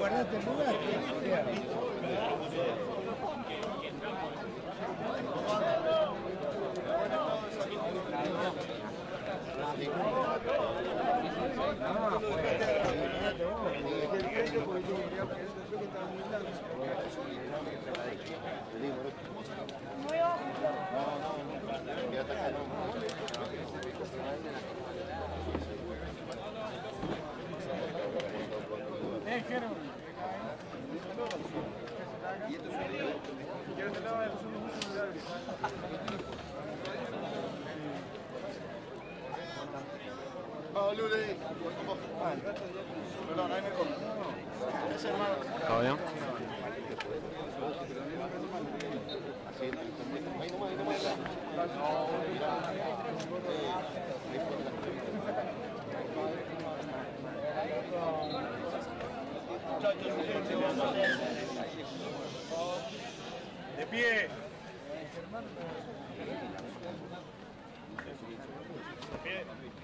guardaste el lugar. ¿Está bien? De pie. De pie.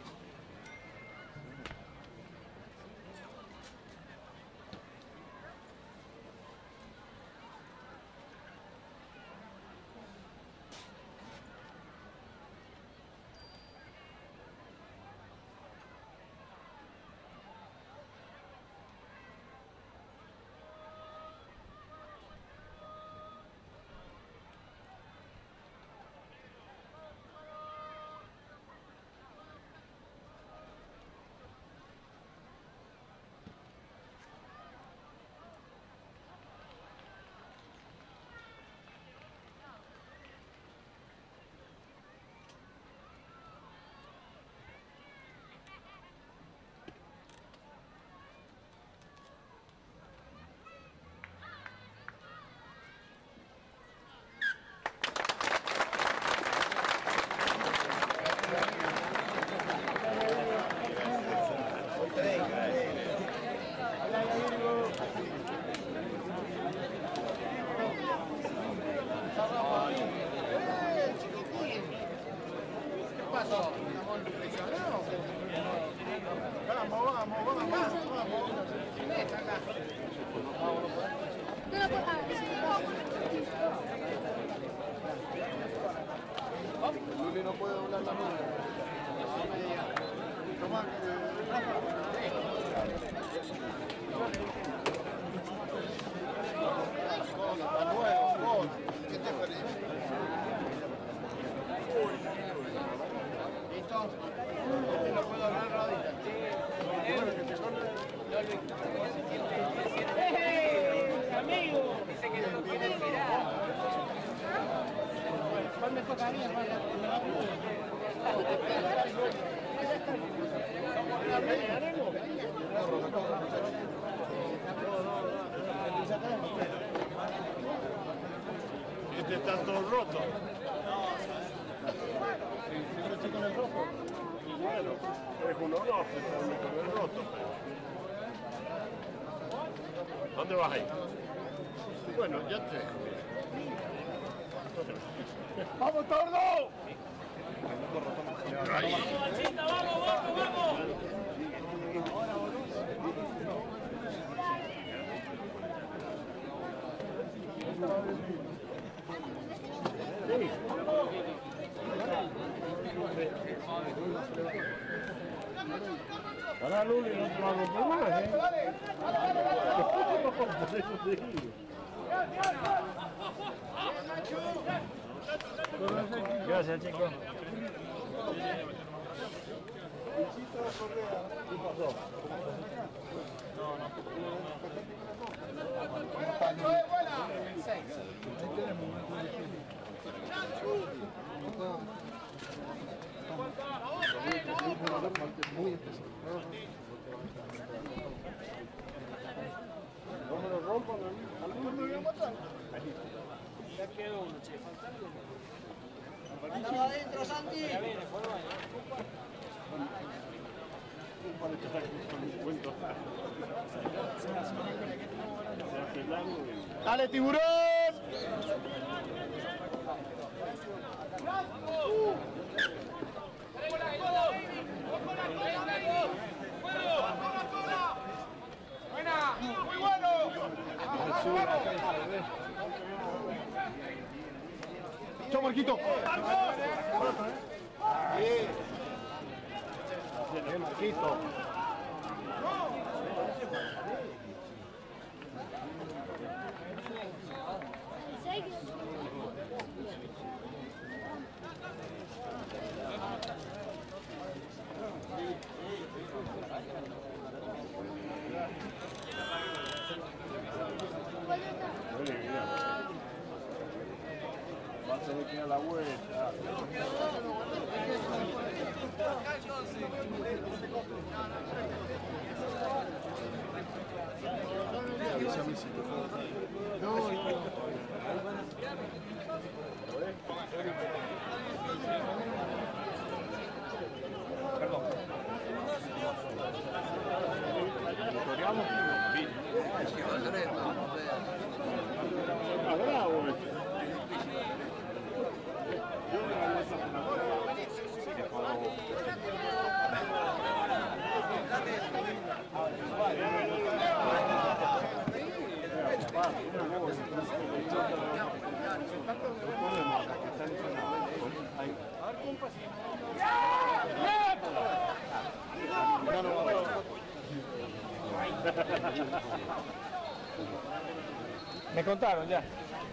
Luli no puede doblar la mano. Toma. ¿Qué te parece? ¿Listo? No puedo hablar rodilla. ¡Amigo! Dice que no lo quiere tirar. ¿Cuál me toca a mí, hermano? Este está todo roto. Bueno, es un honor estarme con el roto. ¿Dónde vas ahí? Bueno, ya te dejo. ¡Vamos, Tordo! ¡Vamos, Machita! ¡Vamos, vamos, vamos! Para Luli, no te lo hago por más, Gracias, chicos. ¿Qué pasó? Muy especial. No me lo rompan, ¿alguno me voy a matar? Ya quedó uno, che, falta algo. ¡Mándalo adentro, Santi! Ya viene, por baño. Para que saque con mi cuento. Se hace largo y... ¡Dale, tiburón! ¡Buena! ¡Muy bueno! Ojito. Va a tener que ir a la vuelta. Avísame si te puedo. Ah, bravo. Yo me la voy a sacar. Me contaron ya.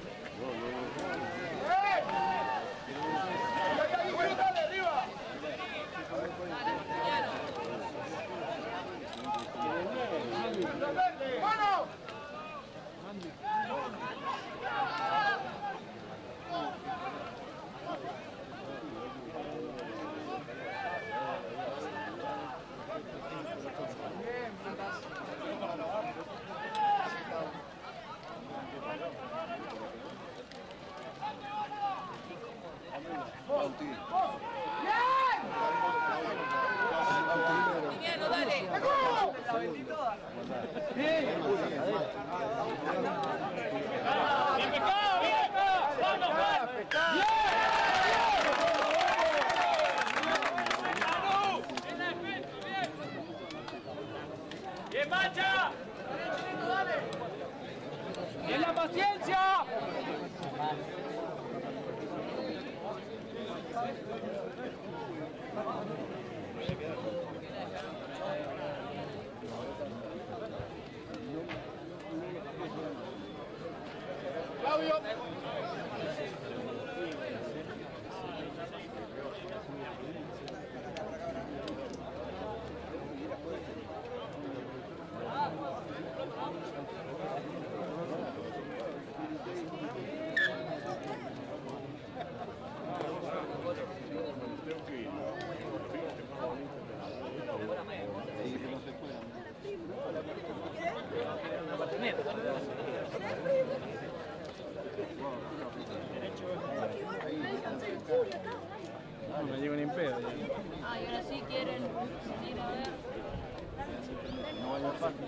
¡Bien, marcha! ¡Bien la paciencia! Claudio. No me llevo ni en pedo. Ah, y ahora sí quieren ir a ver. No vaya fácil.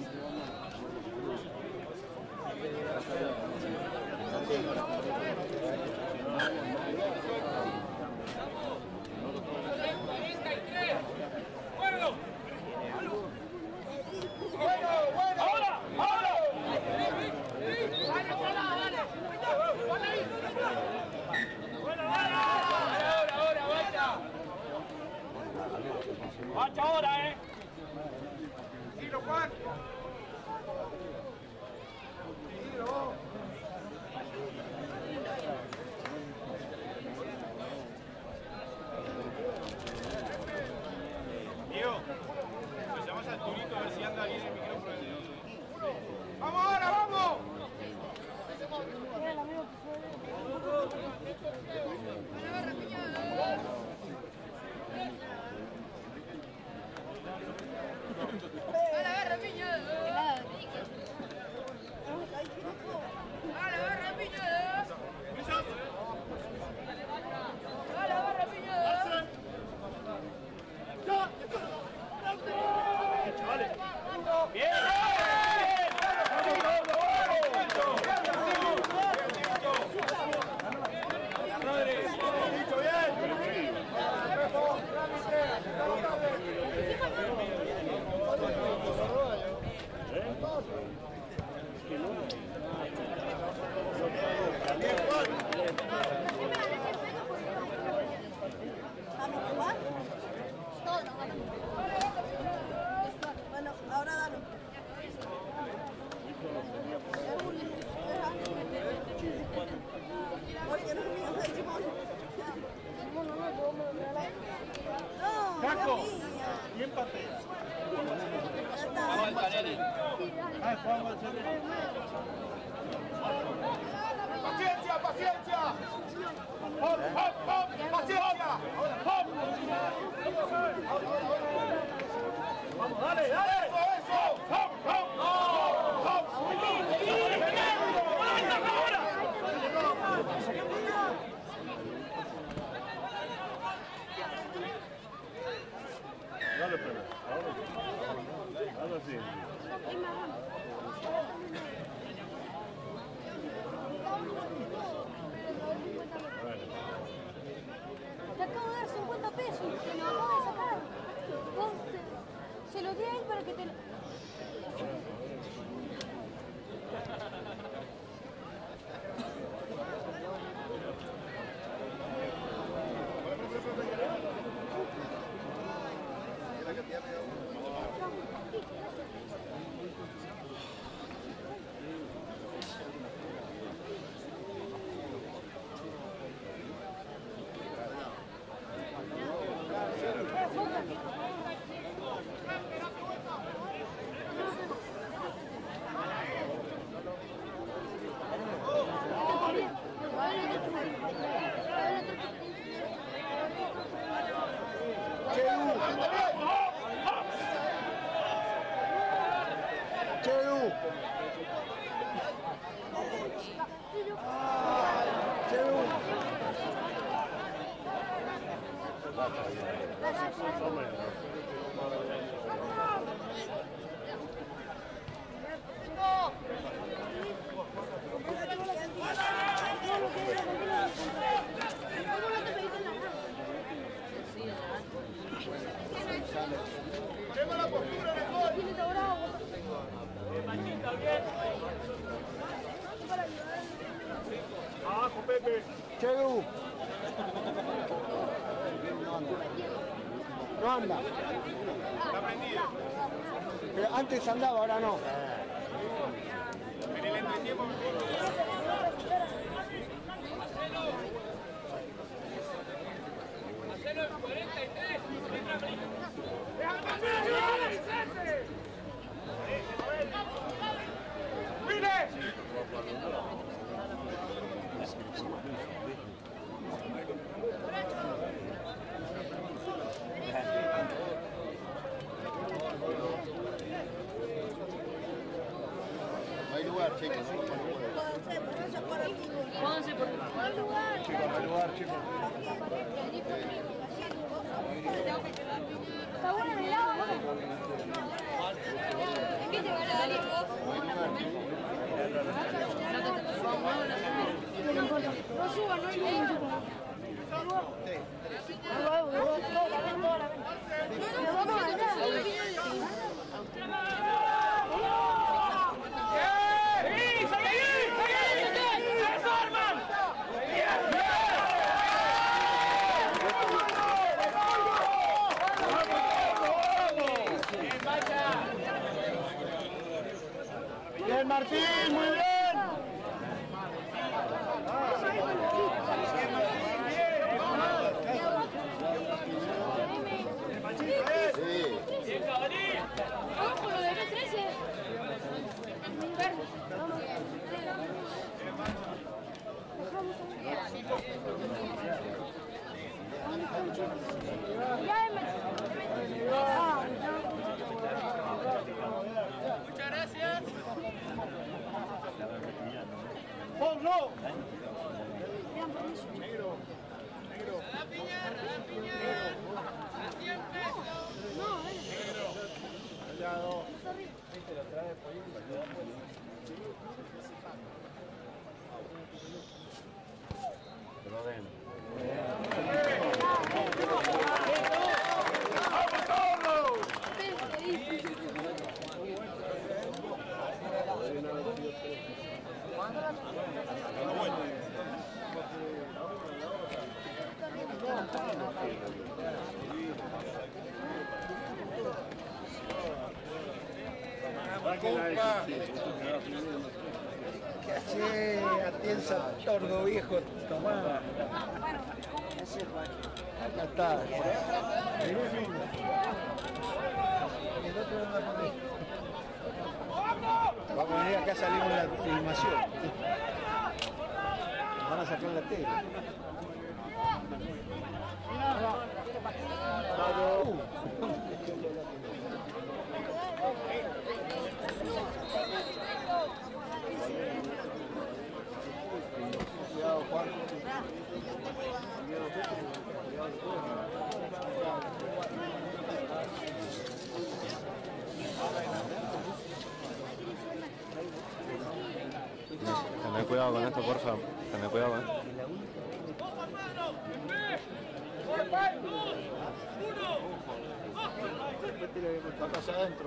¡Ahora! ¡Ahora! ¡Ahora, bacha! ¡Bacha ahora, ¡Tiro, Juan! ¡Tiro! Diego, pues llamas al turito a ver si anda bien el micrófono. ¡Vamos ahora, vamos! Paco, ¿quién patea? Vamos al Canelli. Ah, Juan Balcelli. ¡Paciencia, paciencia! ¡Hop, hop, hop! ¡Paciencia! ¡Hop! Vamos, dale, dale. ¡Eso! ¡Hop, hop! ¡Hop! Dale, Pedro. Ahora sí. Te acabo de dar 50 pesos, te lo acabo de sacar. Vos se lo di a él para que te lo... ¡Ponemos la postura en el gol! Abajo, Pepe. Chedu. No anda. Está prendido. Pero antes andaba, ahora no. En el entretiempo me Hacelo en 43. No hay lugar, chicos. Pónganse por Chicos, no hay lugar, chicos. Está bueno el helado, ¿no? ¿Qué te van a dar vos? No suba, no hay ningún chupo. Bien, Martín, muy bien. Vamos con lo de B13. Muchas gracias. ¡Ponlo! A la piña. A 100 pesos. ¿Qué hace? Atienza, tordo viejo, tomá. Acá está. Vamos a venir acá a salir en la filmación. Nos van a sacar la tele. Cuidado, Juan. Tené cuidado con esto, por favor. Tené cuidado con esto. Acá hacia adentro.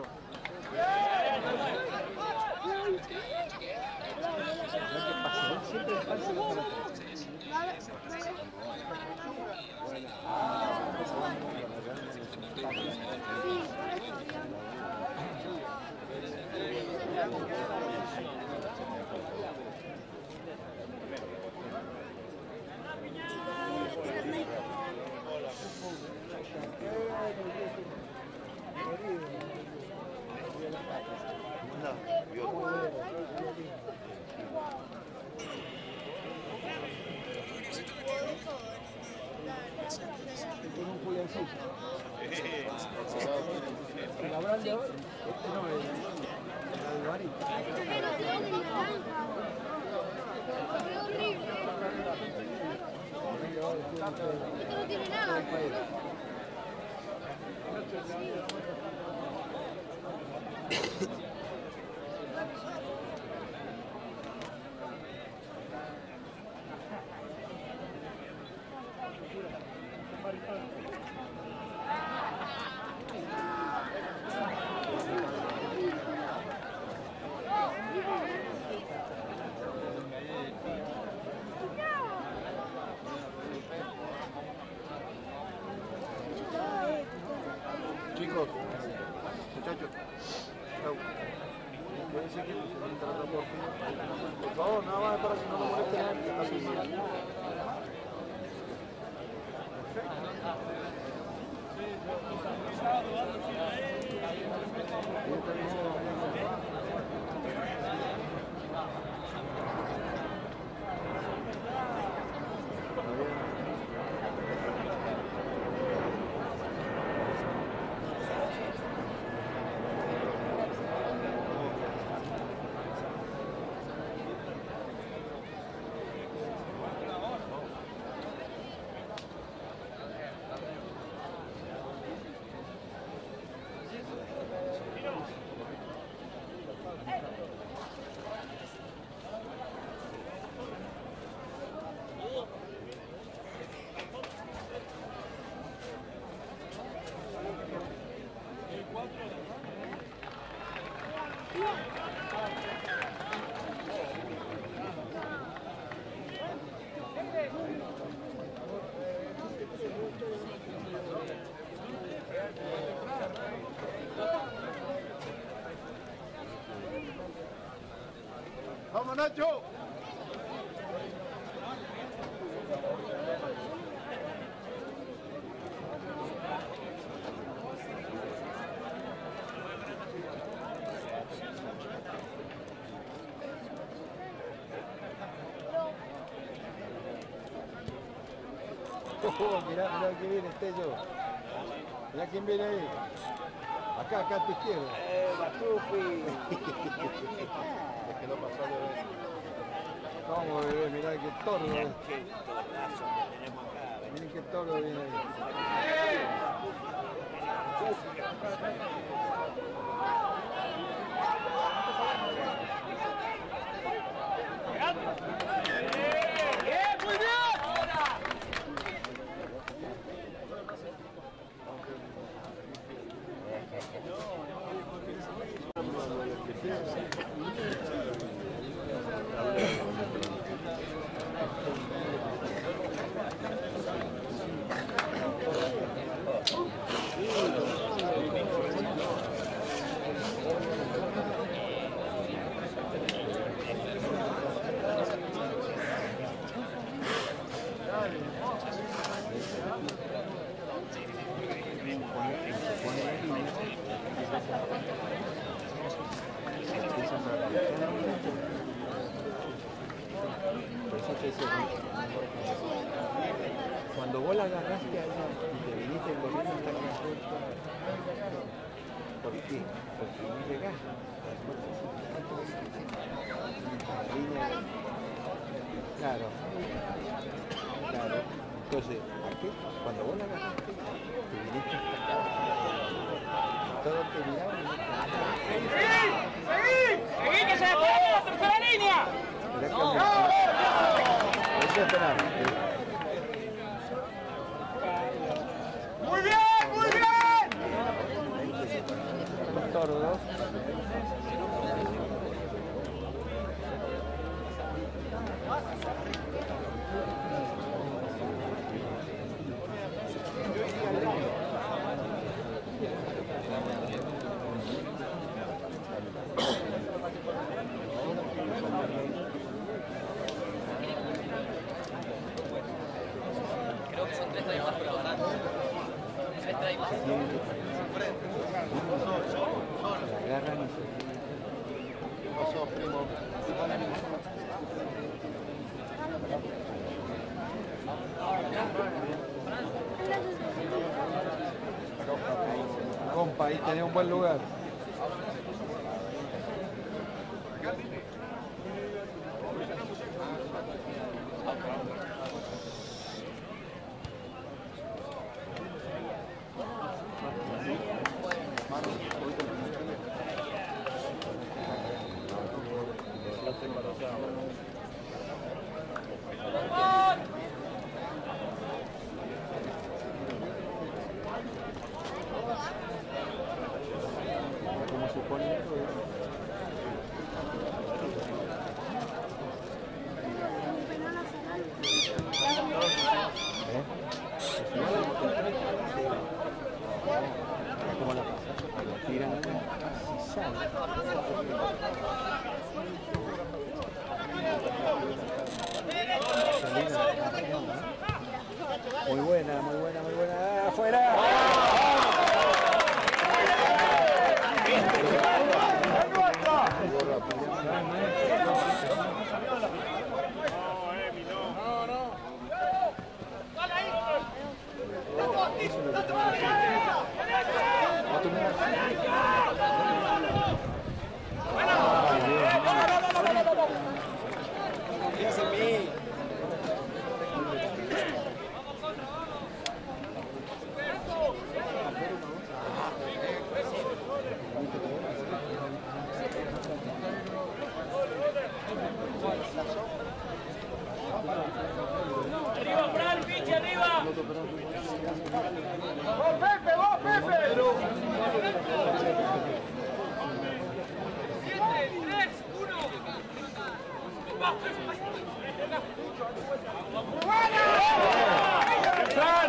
Siempre pasa lo tiene un Juliancito. El Abraham de hoy, este no es el Alvarito. Este no tiene naranja. Es horrible. Este no tiene nada. Chicos, muchachos, quédense aquí, se van a entrar por fin. Por favor, nada más para que no nos moleste nadie, que está filmando. ¡Vamos, Nacho! Mirá, mirá quién viene, Tello. Mirá quién viene ahí. Acá a tu izquierda. Batufi! Es que no pasó de ver. Vamos, bebé, mirá qué toro. Miren qué toro viene ahí. ¡Muy bien! Por eso te decía, cuando vos la agarraste allá y te viniste volviendo a estar en la puerta, ¿por qué? Porque no llegaste. Claro, claro. Entonces, aquí, cuando vos la agarraste, te viniste hasta acá. Todo te miraba y ¡Seguí, que se despega la tercera línea! Eso es penal. ¡Muy bien, muy bien! Los tordos. Compa, ahí tenés un buen lugar. Como se pone esto, como la pasada, lo tiran si sale. Muy buena, muy buena, muy buena. ¡Afuera! ¡Arriba, Fran, pinche, arriba! ¡Vos, Pepe, vos, Pepe! 7, 3, 1. ¡Buena! ¡Fran!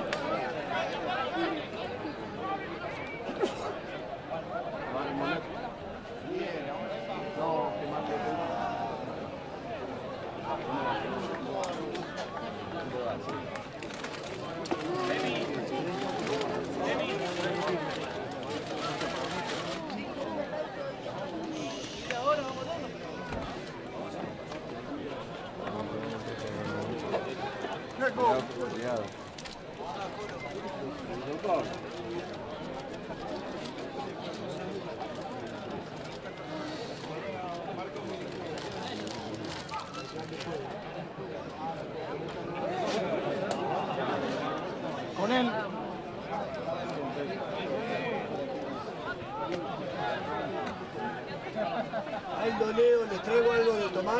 Cuidado. Con él. Aldo, Leo, ¿les traigo algo de tomar?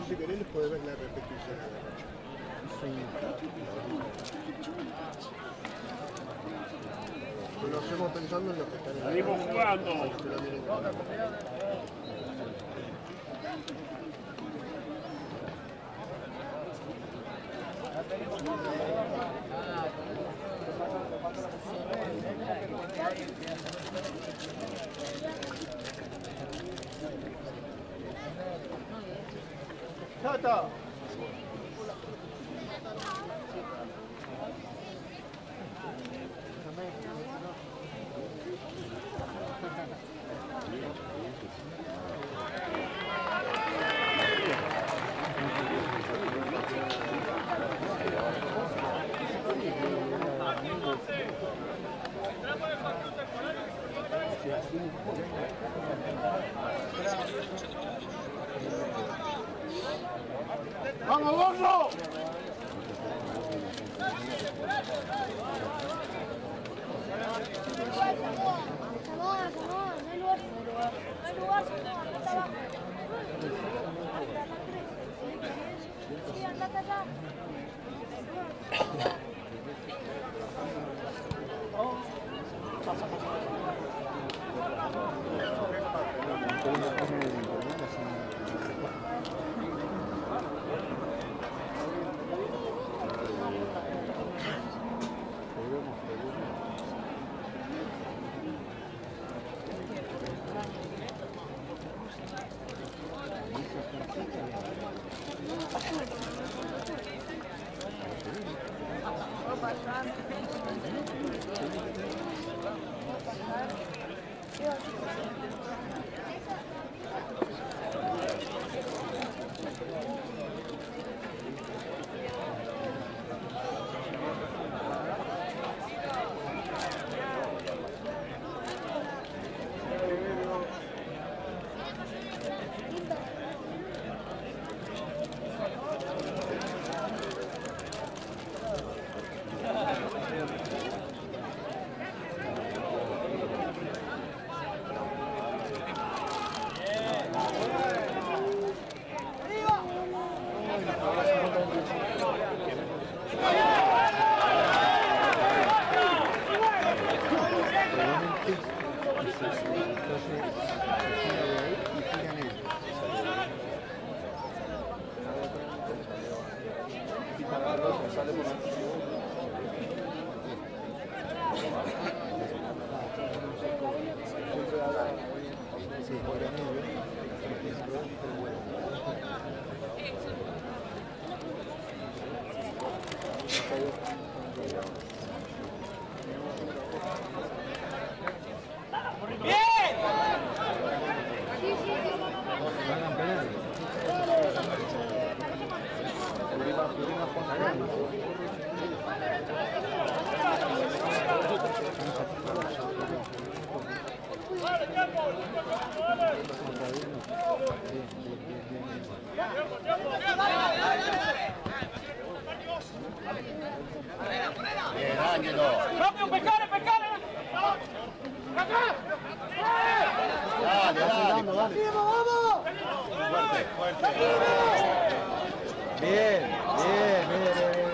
si querés les podés ver la repetición a la cancha. Lo hacemos pensando en los que están en la Seguimos cancha, jugando. para que lo miren con calma. Toto. ¡Vamos, Gordo! ¡Rápido, pescare, pescare! ¡Acá! ¡Vamos! Fuerte, fuerte. Bien, bien, bien,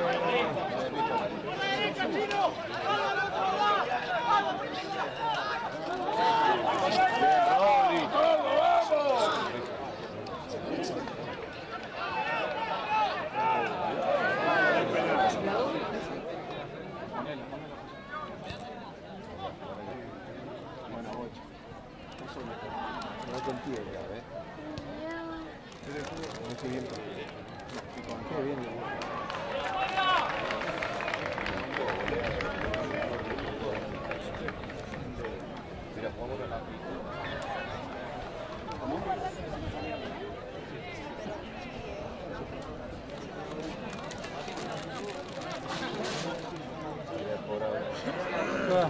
no contigo, ¿eh? Muy bien. Qué bien. Mira, jugamos de la... Por ahora.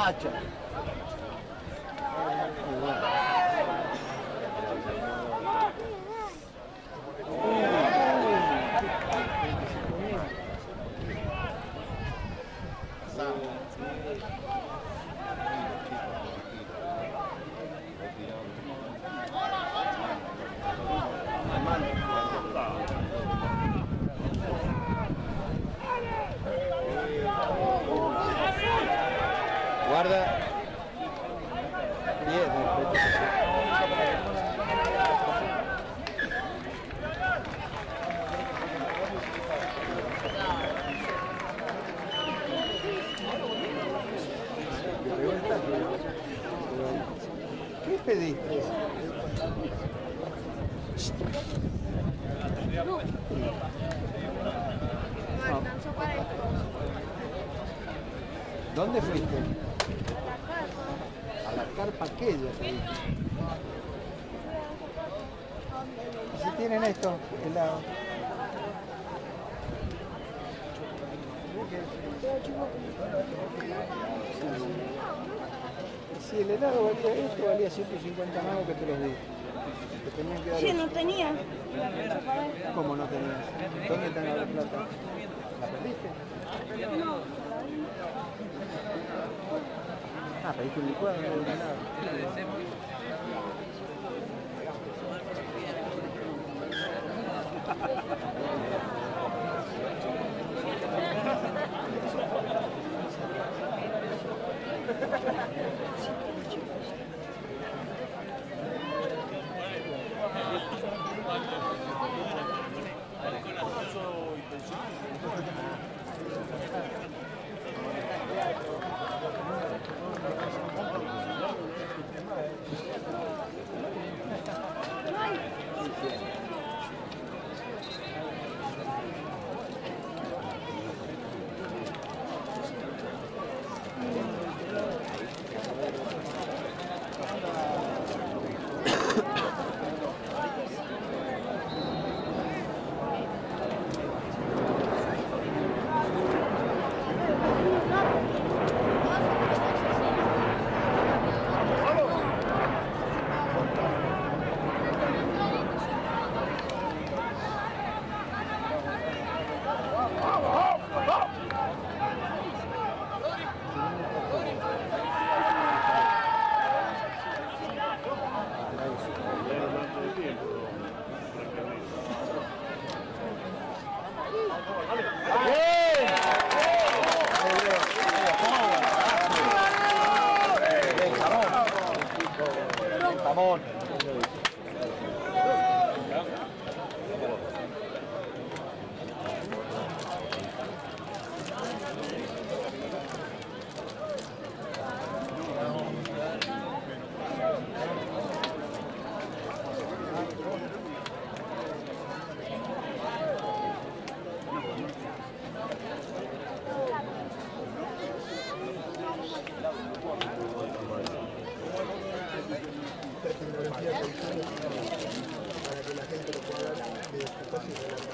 Hacha. Muy bueno. Guarda. 10 ¿Qué pediste? No alcanzó para esto. ¿Dónde fuiste? A la carpa aquella. ¿Y si tienen esto, helado? Si el helado valía esto, valía 150 mangos que te los di. Te tenían que dar Sí, eso. no tenía. ¿Cómo no tenías? ¿Dónde está la plata? ¿La perdiste? No. Ah, pediste un licuado, no le diste nada. Jamón. Para que la gente lo pueda ver de su casa y de la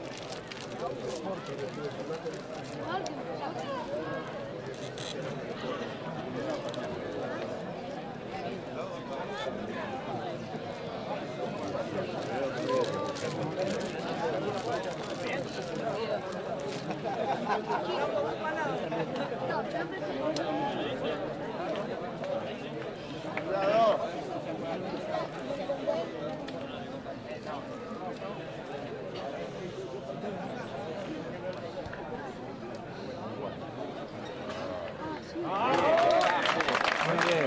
Muy bien.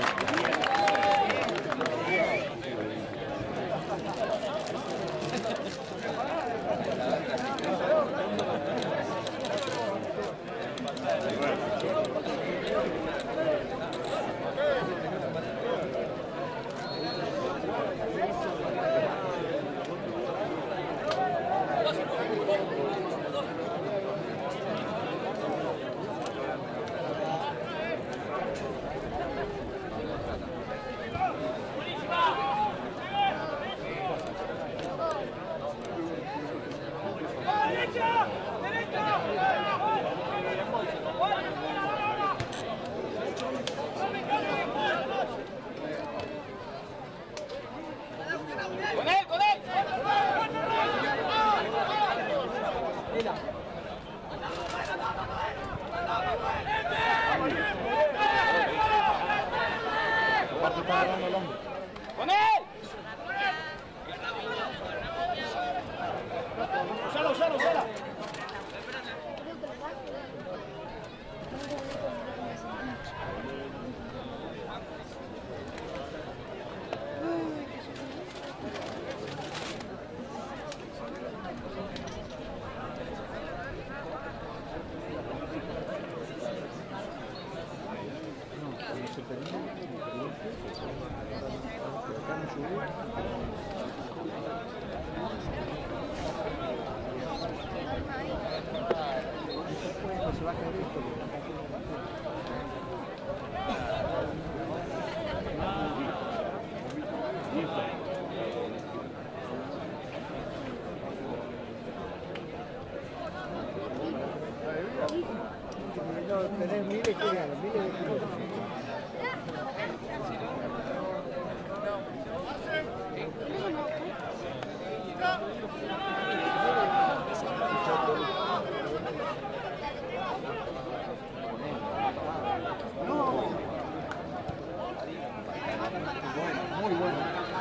Usala, usala, usala. Tenés miles de kilómetros, miles de kilómetros. Muy bueno.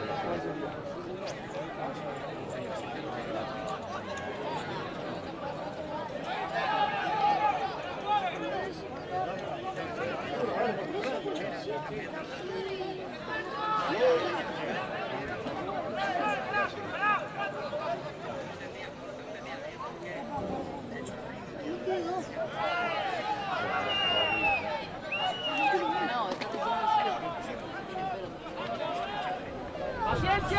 ¡Paciencia!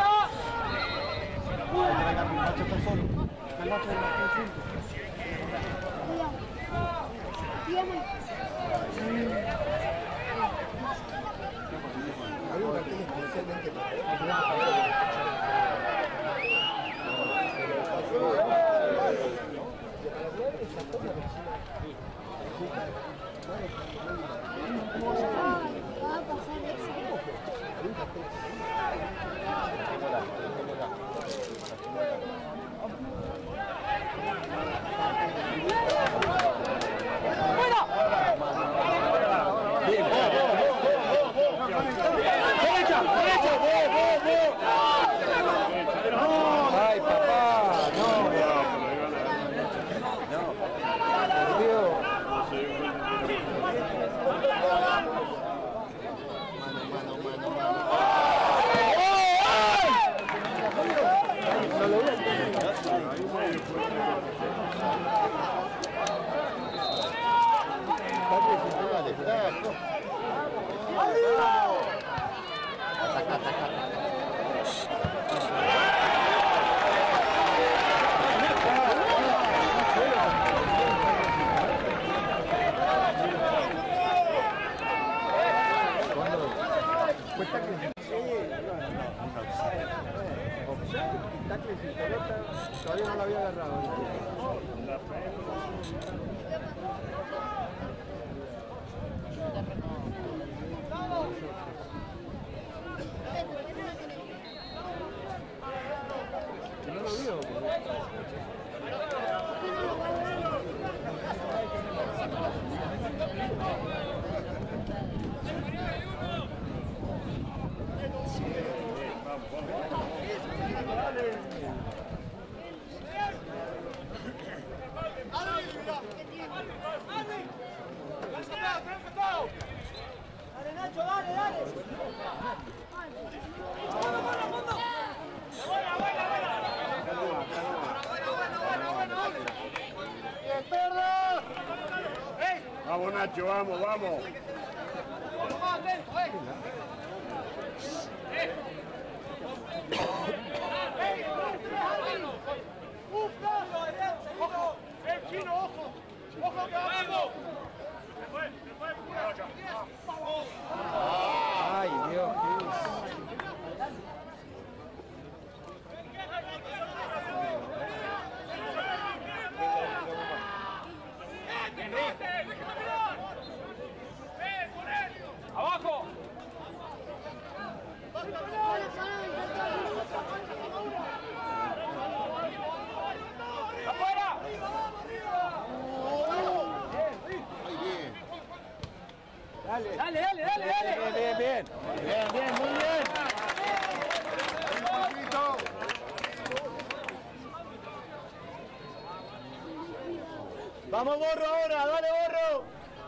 El macho está solo. El macho del Martín junto. Hay un cartel especialmente para Va a pasar eso. Ay, papá, no. Por Dios. Todavía no la había agarrado. Que no lo vio. ¡Dale, Nacho, dale, dale! Vamos, Nacho, vamos, vamos. ¡El chino, ojo! ¡Ojo que vamos! Ay, Dios, ¡Abajo! ¡Afuera! Dale. ¡Dale, dale, dale, dale! bien, bien. Bien, bien, muy bien. Vamos, Borro, ahora, dale, Borro.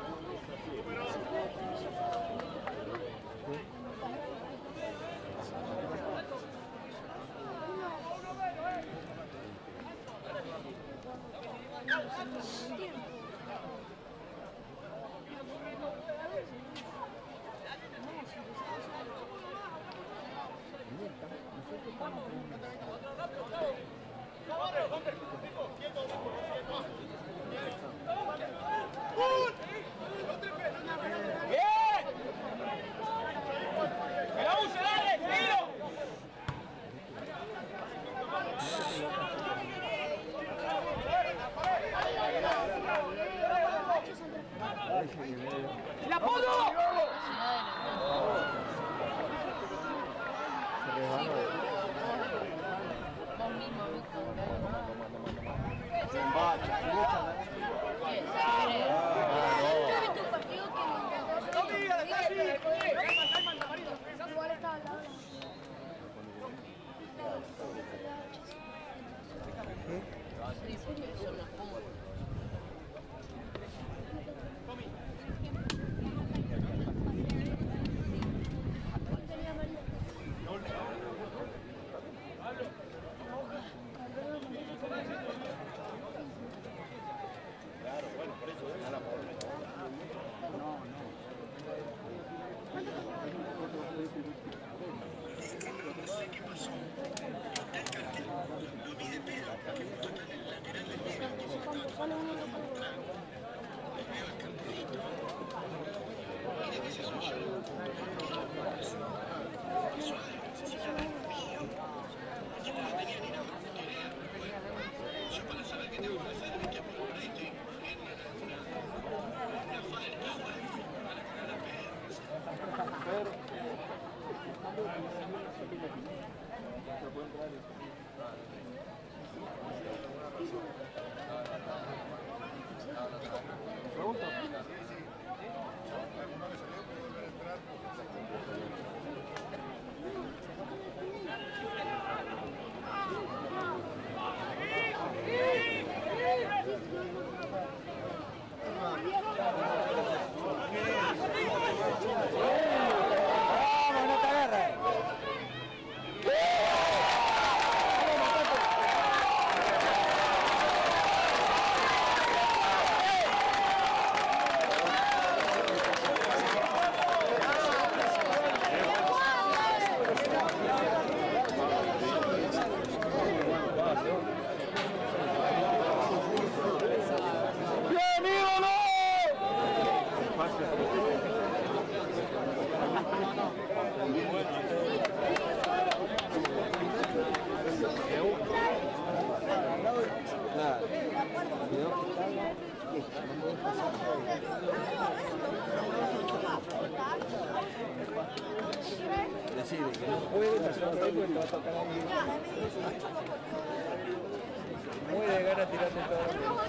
¡La pudo! Vos mismo, Víctor. Yo vi tu partido que igual estaba al lado. Sí, porque son los puntos. Decide que no puede, pero no tengo y te va a tocar a mí. Muy de ganas tirarte todo.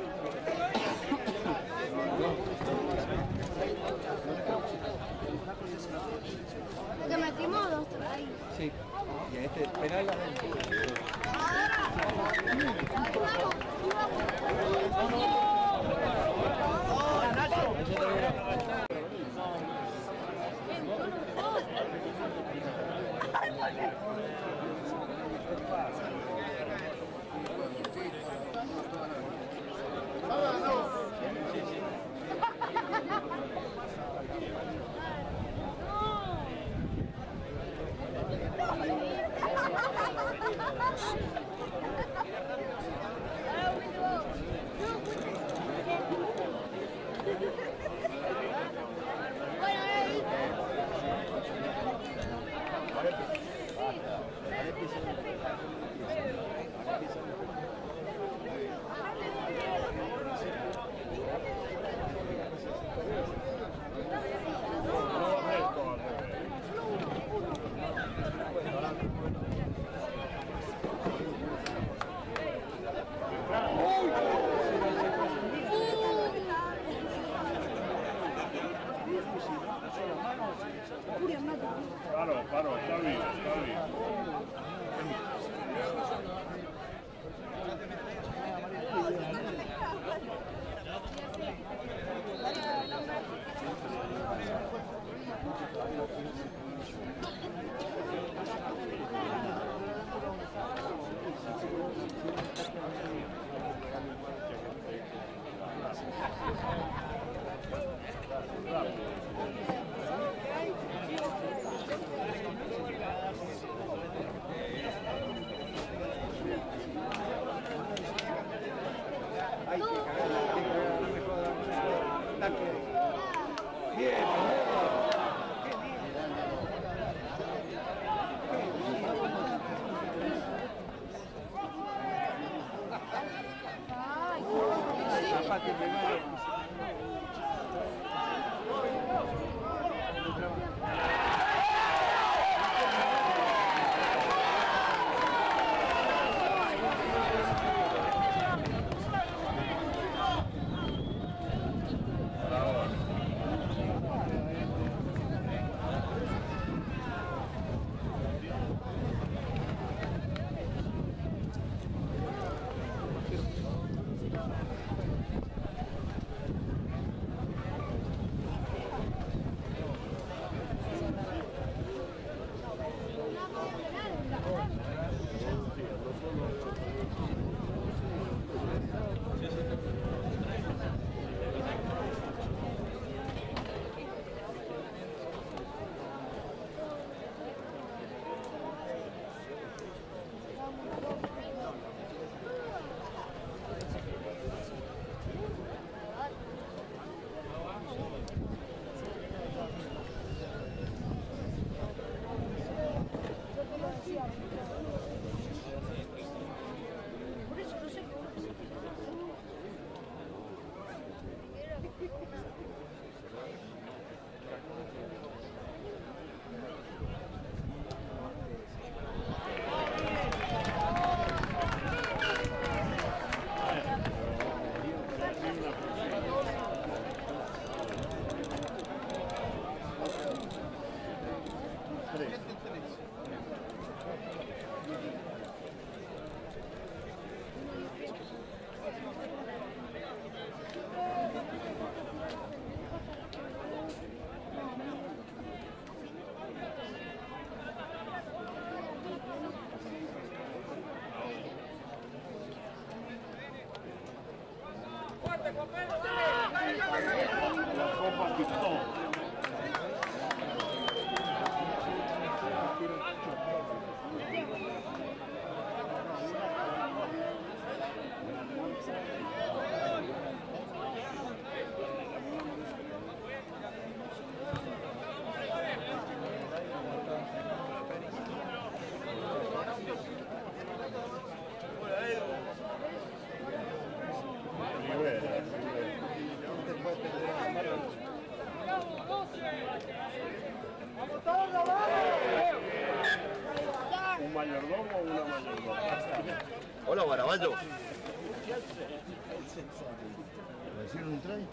Porque metimos dos ahí. Sí, y a este penal empate, me vale. La Copa Pistón. ¿Un mayordomo o una mayordoma? Hola, Guaraballo. ¿Me hicieron un try?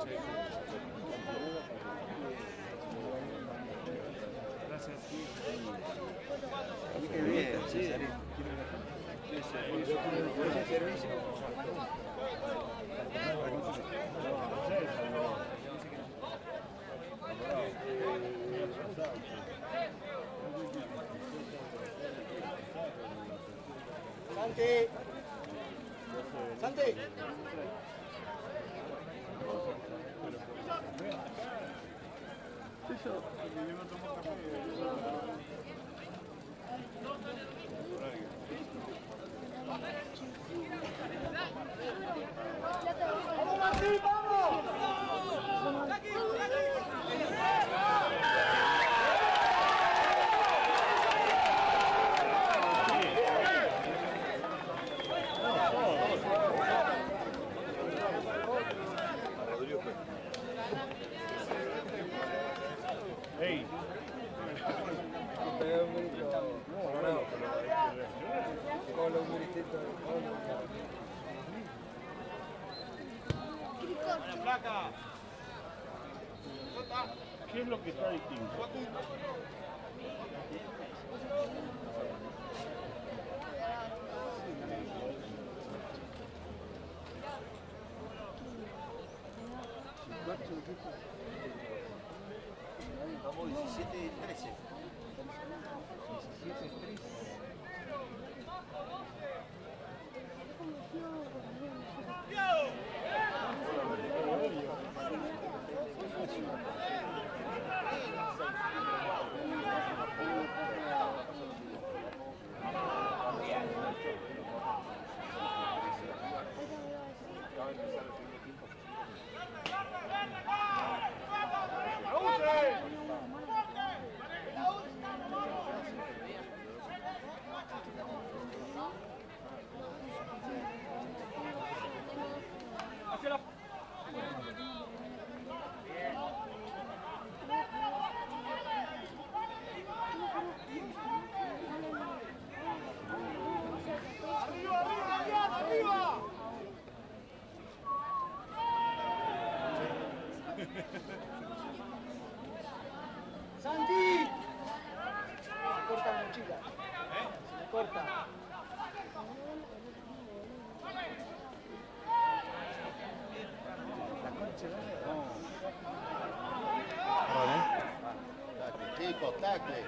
Qué bien, sí. Servicio. Santi. Santi. ¡Vamos, Martín, vamos! ¡Ey! ¿Qué es lo que está distinto? Vamos 17-13. 17-13. tacle.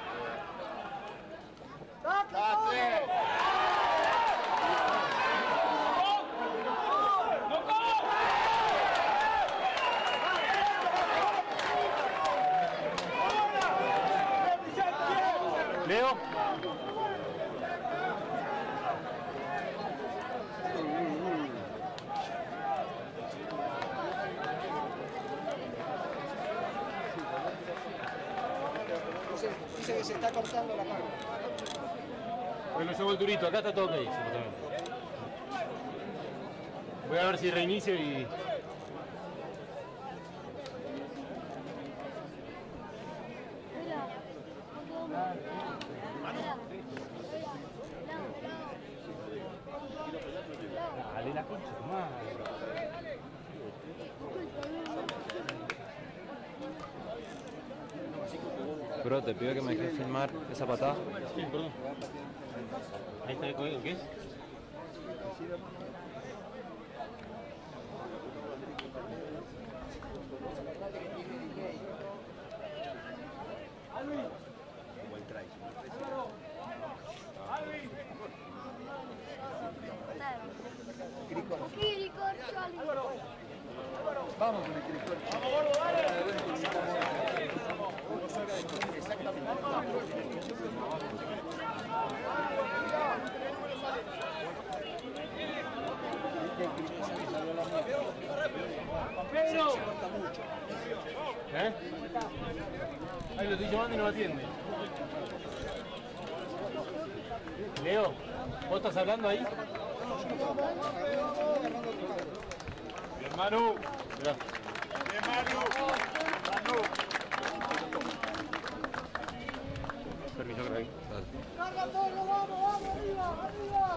Leo. Dice que se está cortando la mano. Bueno, llevo el turito, acá está todo ok, supuestamente. Voy a ver si reinicio y... Dale la concha, madre. Bro, te pido que me dejes filmar esa patada. Sí, perdón. Ahí está el código, ¿qué es? Vamos con el Cricor. ¡Pedro! ¿Eh? Ahí lo estoy llamando y no me atiende. Leo, ¿vos estás hablando ahí? Bien, Manu. Mirá. Bien, Manu. Permiso, creo. ¡Carga todo! ¡Vamos, vamos! ¡Arriba, arriba!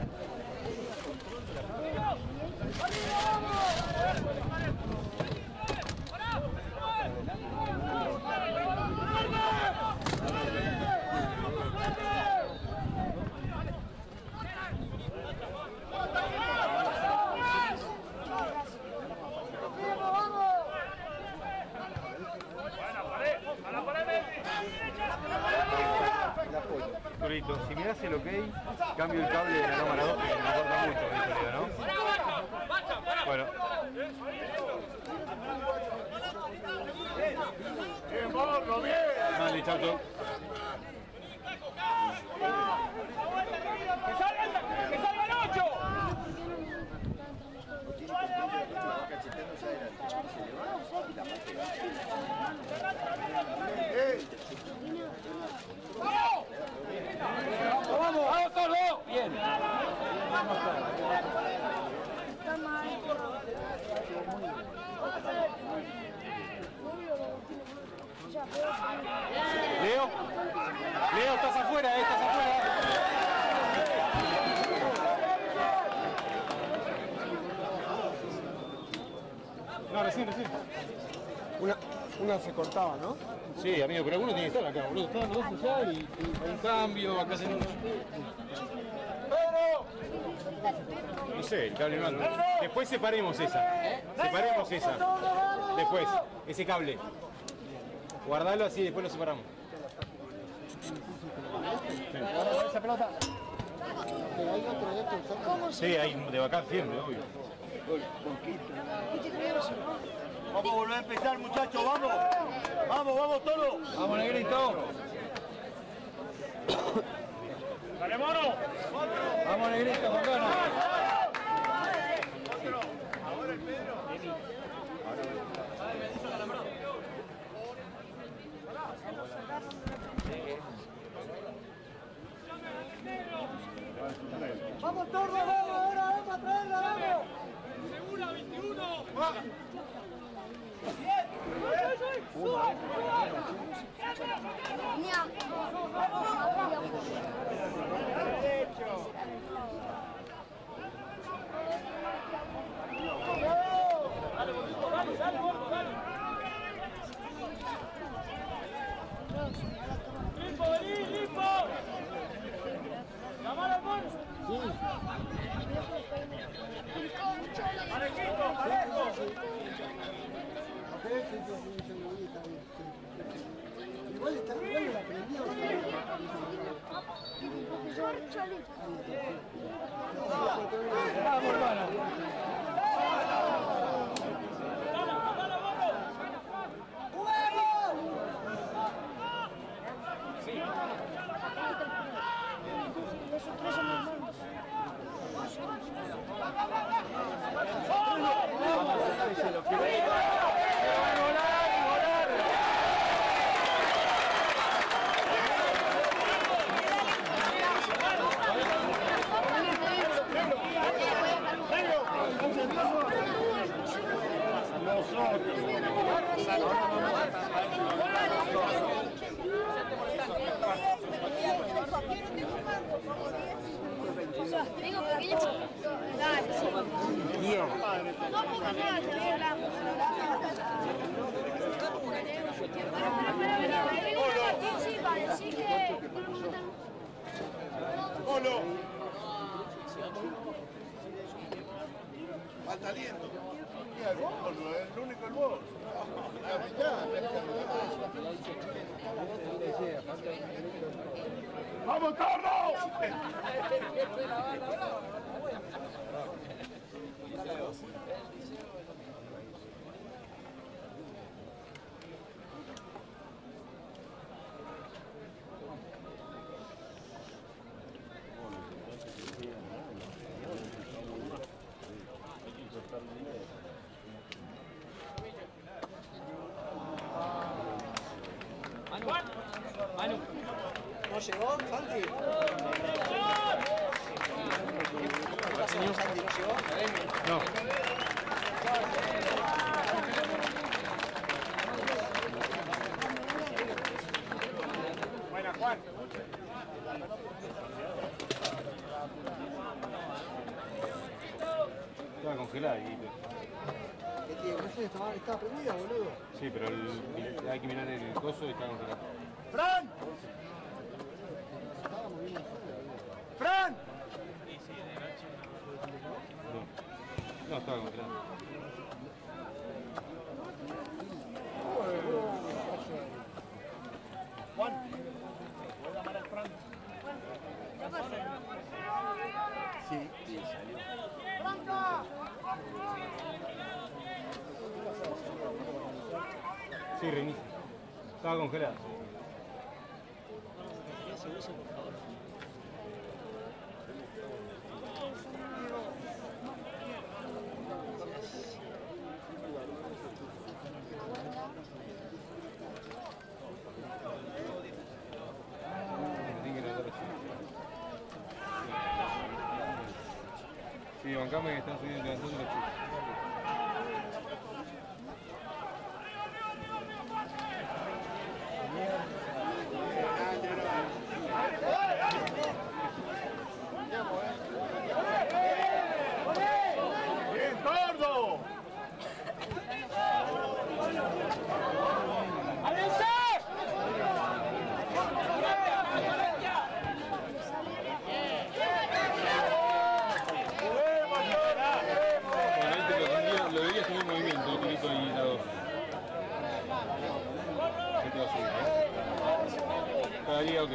Turito, si me das el ok, cambio el cable de la cámara 2 que me corta mucho, ¿no? Bueno. Bien, Borro, bien. Dale, chato. ¡Que salgan 8! ¡Vamos! ¡Vamos todos! ¡Bien! Leo, Leo, estás afuera, estás afuera. No, recién. Una se cortaba, ¿no? Sí, amigo, pero alguno tiene que estar acá, boludo. Están los dos allá y hay un cambio, acá se... No sé, el cable no anda. Después separemos esa. Separemos esa. Después, ese cable. Guardalo así y después lo separamos. Esa pelota. Pero hay otro de estos. Sí, hay de vacar siempre, obvio. Vamos a volver a empezar, muchachos, vamos. Vamos todos. Vamos, Negrito. ¡Dale, mono! Vamos, Negrito, con ganas. Ahora el Pedro. Vamos todos, vamos, ahora vamos a traerla, vamos. Segura, 21. ¡Limpo, limpo! ¡Llamar al Mon! Sí. ¡Parejito, parejo! Vamos, hermano. Digo, pequeño. Dale, sí. Bien. No pongas nada, te hablamos. Sí, para decir que... ¡Golo! Falta aliento. Mira, el gol, el único el gol. ¡Vamos, Carlos! ¿No llegó, Santi? ¿Qué pasa con Santi? ¿No llegó? No. Buena, Juan. Estaba congelada y... ¿Qué tiene? No sé, estaba prendida, boludo. Sí, pero hay que mirar el coso y está congelado. ¡Fran! ¡Fran! No, estaba congelado. Juan, ¿puedo llamar al Fran? Sí, sí, salió. Sí, reinicia. Estaba congelado. Sí, bancame que están subiendo, levantando los chicos. ¡Bien, Tordo! Lo debería subir en movimiento, el Turito y la 2. ¿Qué te va a subir, Estaría ok.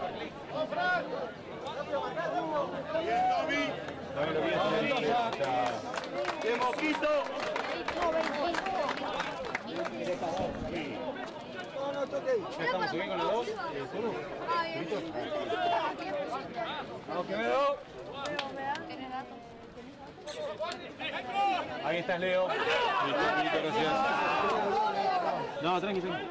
¡Bien, Tommy! También lo vi en ¡Bien, Moquito! No, no, toque ahí. ¿Ya estamos bien con la 2? ¿Solo? Vamos, que me veo. Ahí estás, Leo. Listo, gracias. No, tranqui, tranqui.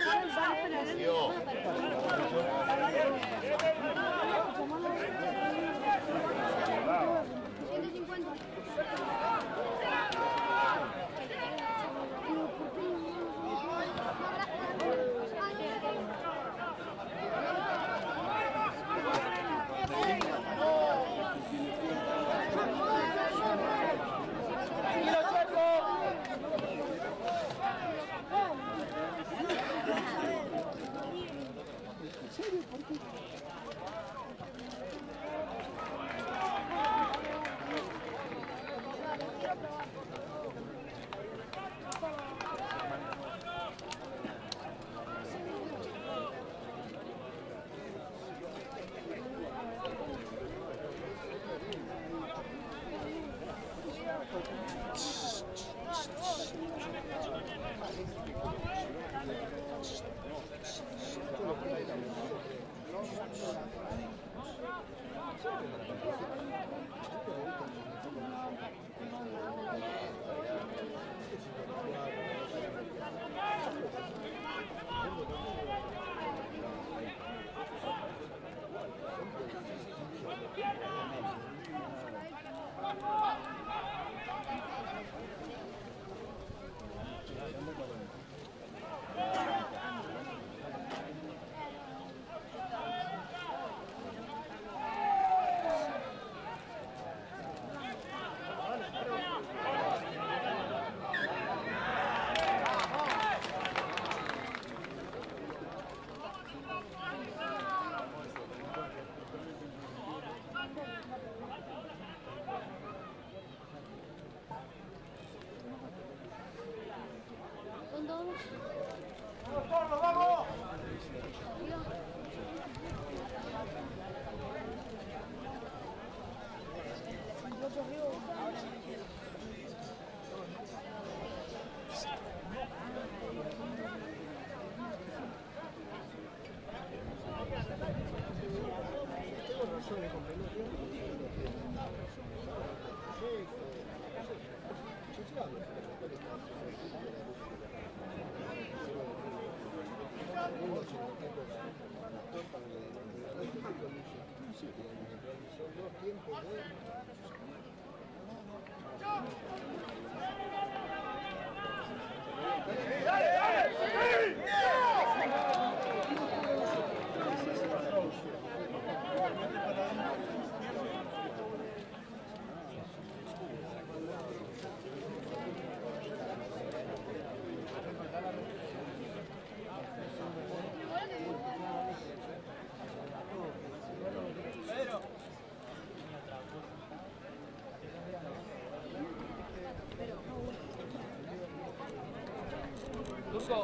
Turco,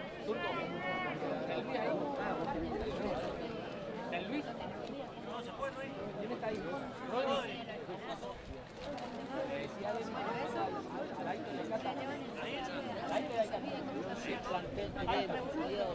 ¿está Luis ahí? ¿Está Luis? No, se fue, Luis. ¿Quién está ahí? Rodri. Decía al aire de Cata. Al aire de Cata. El plantel tremendo, por Dios.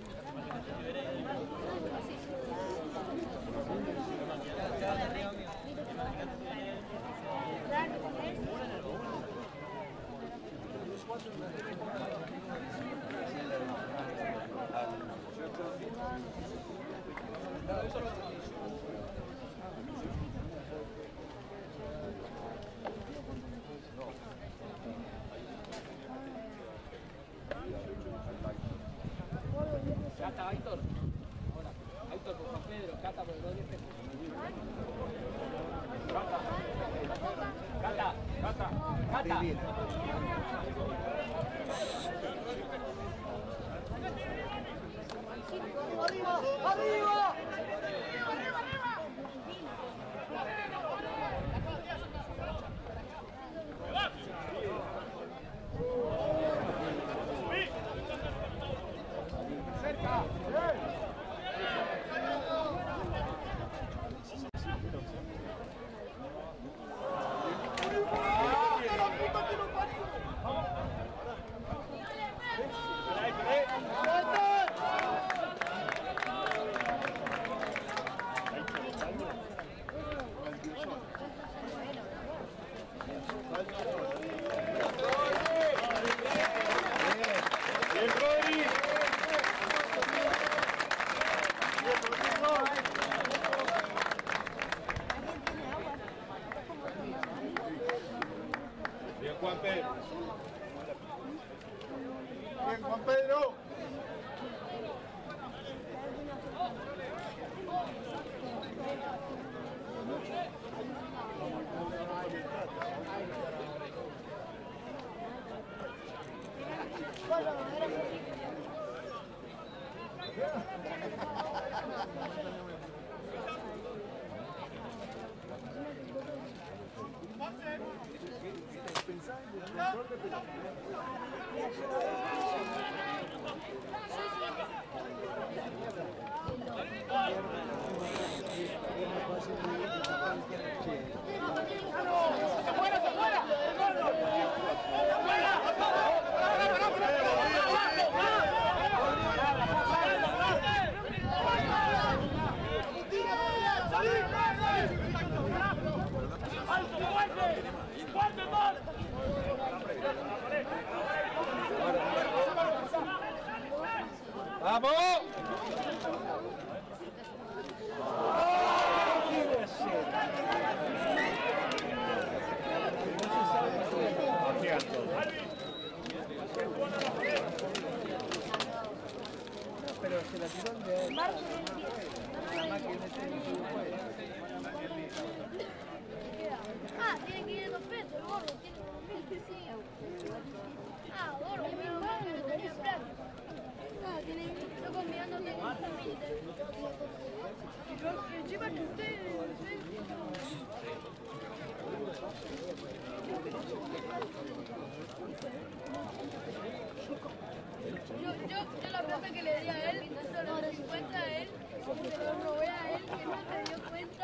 Cata, Aitor. Ahora, Aitor por Juan Pedro, Cata por Rodri. Cata, Cata, Cata, Cata. ¡Arriba! ¡Arriba! Cerca. Bien, Juan Pedro. Bien, Juan Pedro. ¡Se fuera, se fuera! marzo del 10. Ah, tienen 500 pesos, el gordo, tiene 2.000 pesos. Ah, gordo, mi hermano no tenía plata. Ah, tiene, yo combinando tengo 1.000. Y encima que ustedes... Yo la plata que le di a él, se lo di cuenta a él, se lo robé a él, que no se dio cuenta.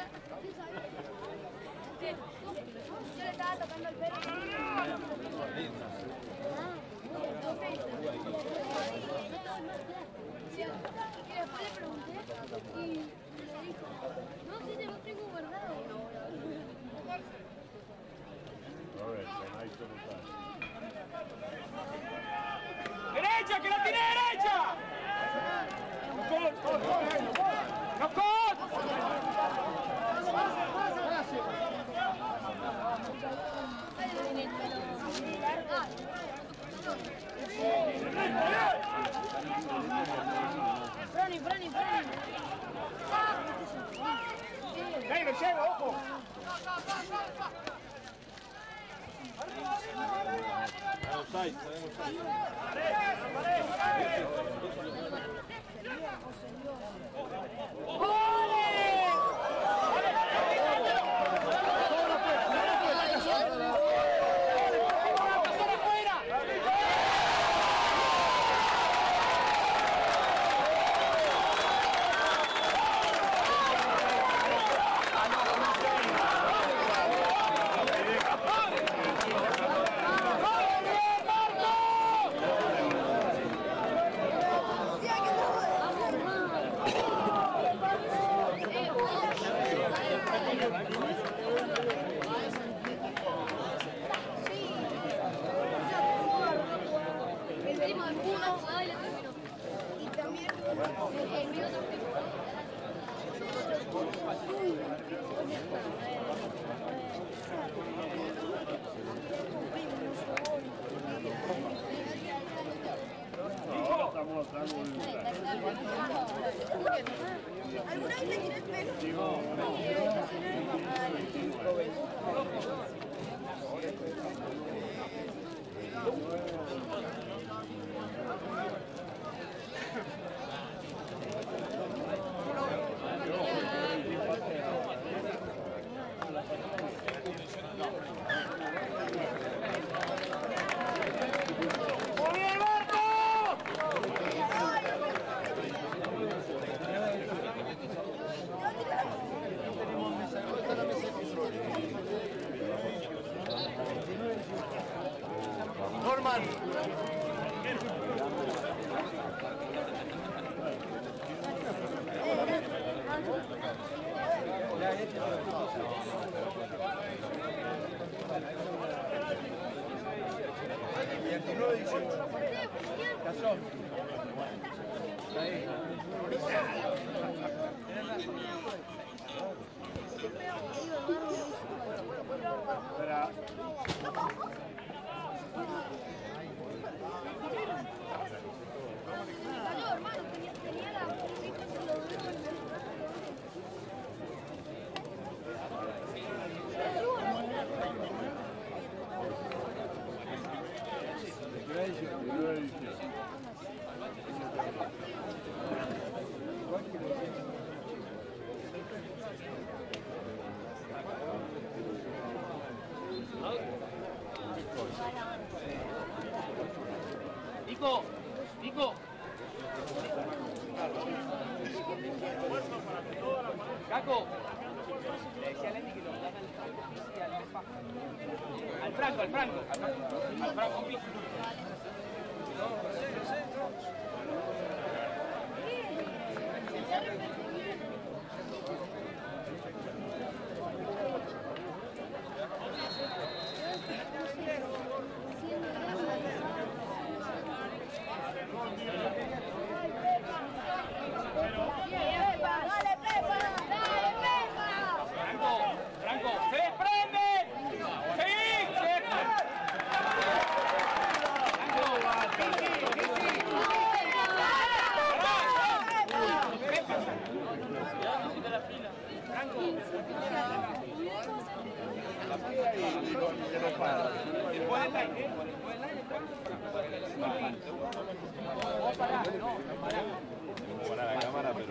Sí, yo le estaba tocando el pelo. Y después le pregunté y me dijo, no, sí, te lo tengo guardado. ¡Derecha, que la tiene derecha! ¡No cot! Frani. ¡Ahí lo lleva, ojo! ¿Alguna vez le tiré el pelo? Norman. Cazón. Nico. Caco. Le decía a Lenny que lo dan al Franco Pizzi. Franco, ¡se desprende! ¡Sí! ¡Se Para la cámara, pero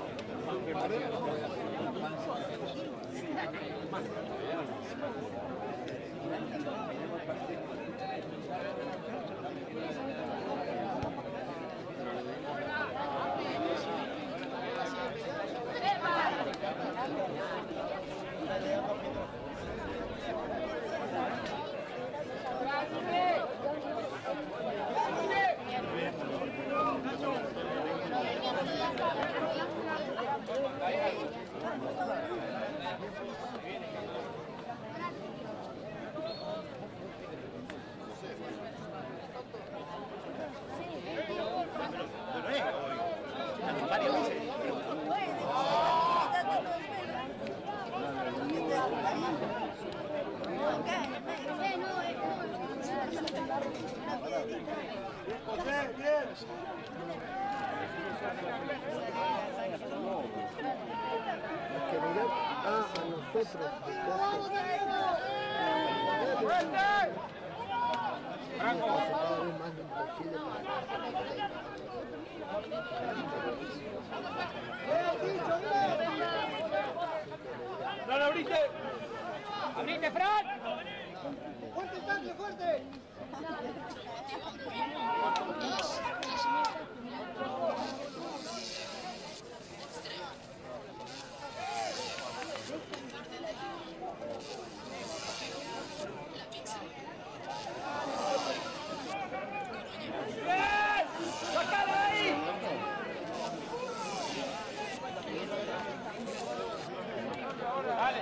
Que mirar a nosotros. ¡Franco! Cada vez más imposible ¡No lo abriste! ¡Abrite, Fran! ¡Fuerte, tanque, fuerte! ¡Sacalo ahí! ¡Dale!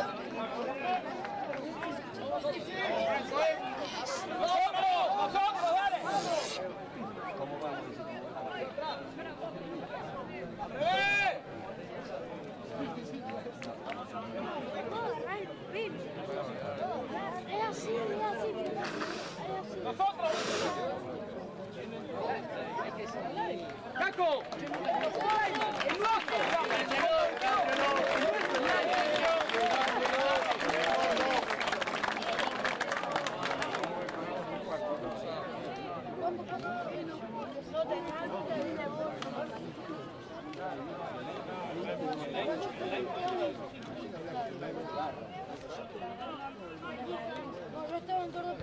¡Nosotros, dale! ¿Cómo vamos? Es así, es así. ¡Nosotros! ¡Caco! ¡El loco! No, yo estaba en todo.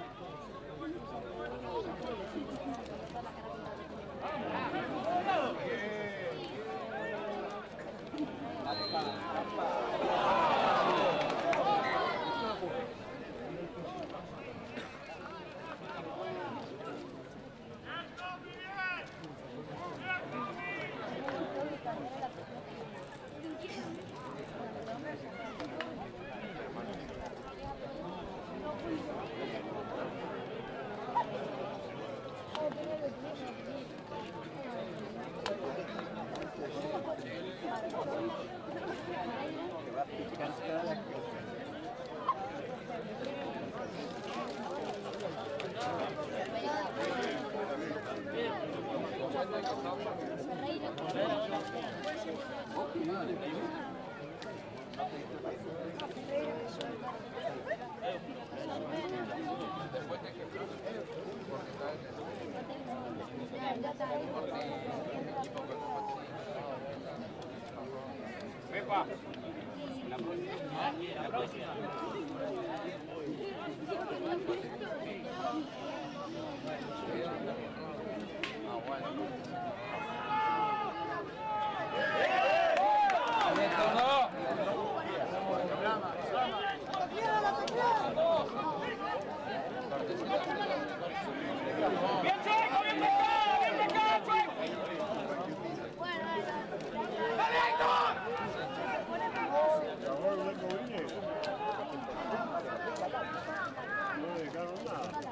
¡Pepa! La próxima. ¡Bien Checo! ¡Bien Checo! ¡Bien Checo! ¡Dale, Héctor! No dejaron nada.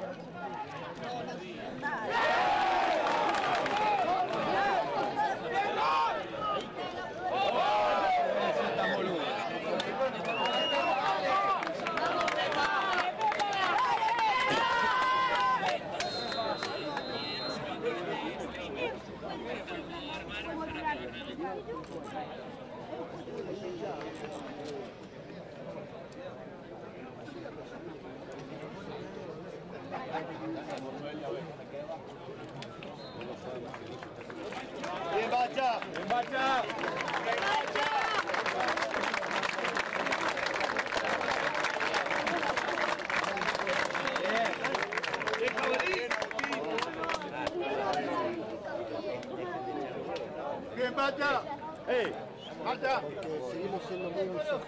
Bien, Bacha. ¡Bien, Bacha! Bien, Bacha. ¡Ey! Bacha. Porque seguimos siendo muy misóginos.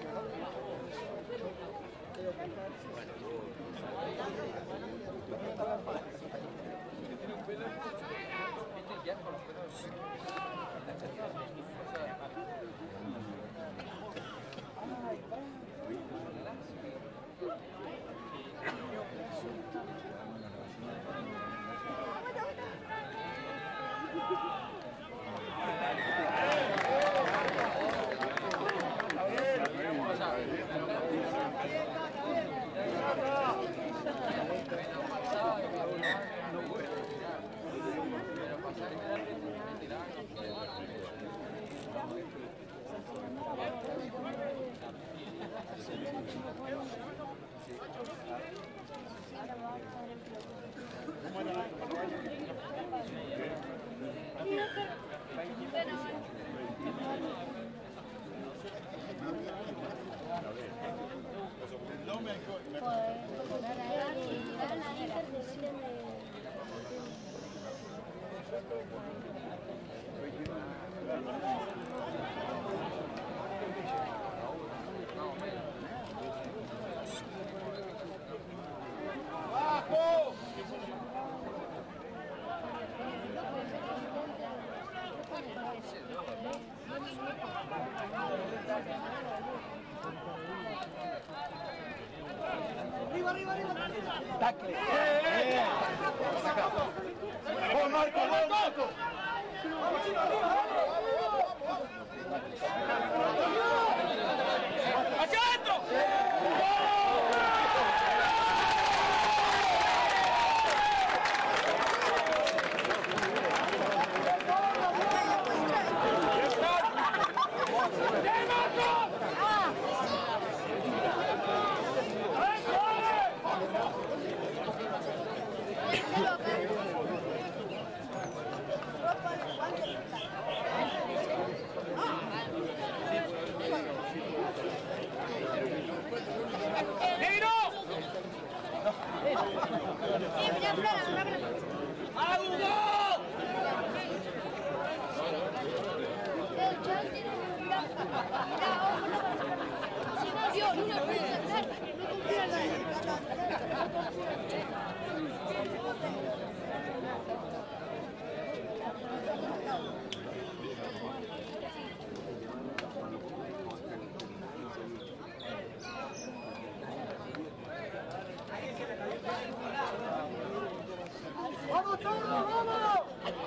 Tacle. ¡Vos, Marco! ¡Vos, Marco! ¡Hacia adentro! ¡Vamos todos, vamos!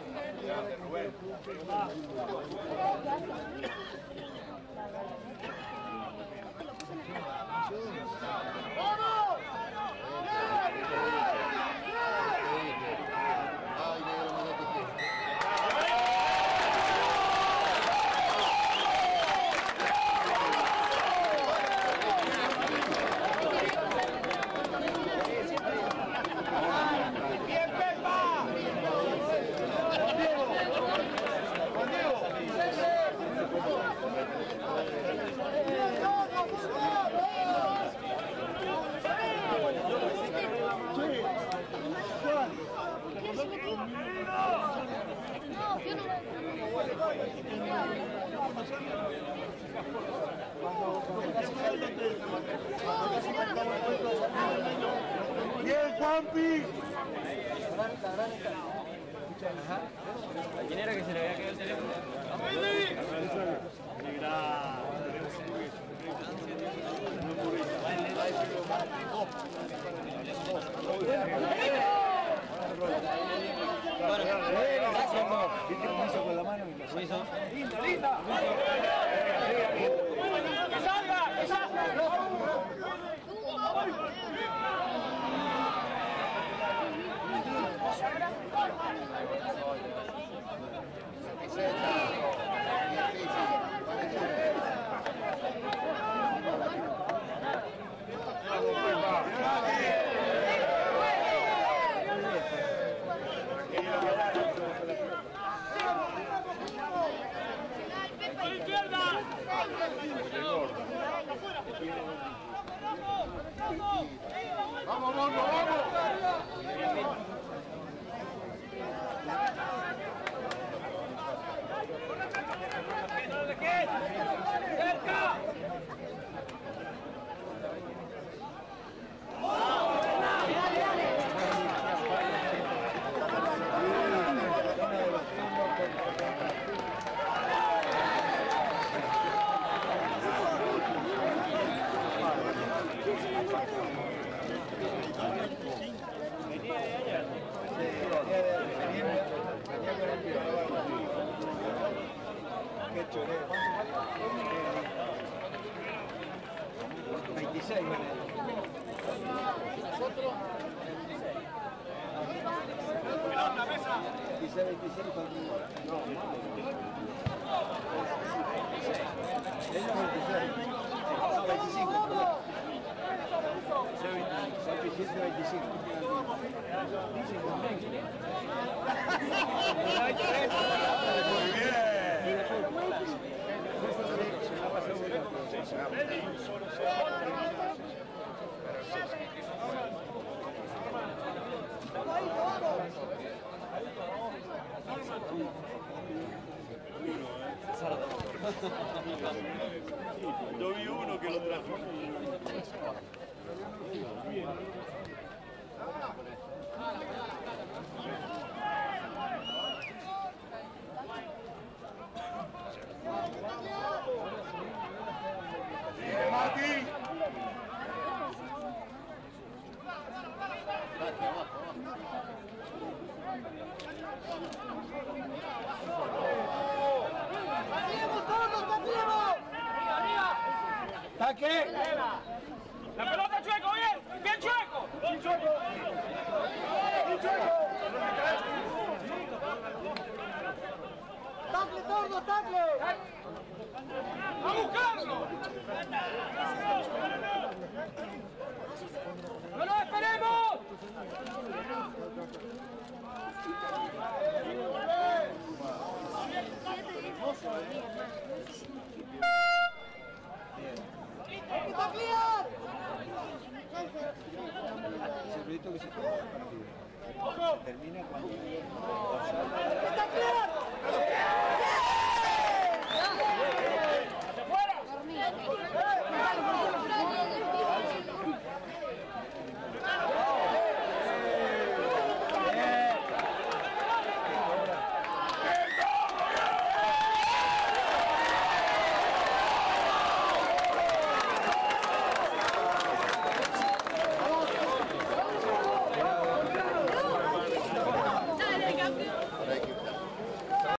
Bien, Juanpi. ¿A quién era que se le había quedado el teléfono? ¿Viste cómo hizo con la mano? ¡Linda, linda! ¡Que salga! ¡Que salga! 18. 26 van a ir. Nosotros. Pelota, mesa. 26, 26 con... No, es los 26. No, 25. 27, 25. Muy bien. Yo vi uno que lo trajo. ¡Sigue, Mati! ¡Taque! La pelota, Chueco, bien. Bien, Chueco. Bien, Chueco. Bien, Chueco. ¡Tacle, todo, tacle! ¡A buscarlo! ¡No lo esperemos! ¡Hay que taclear! Es el proyecto que se toma el partido. Termina cuando... ¡Hay que taclear!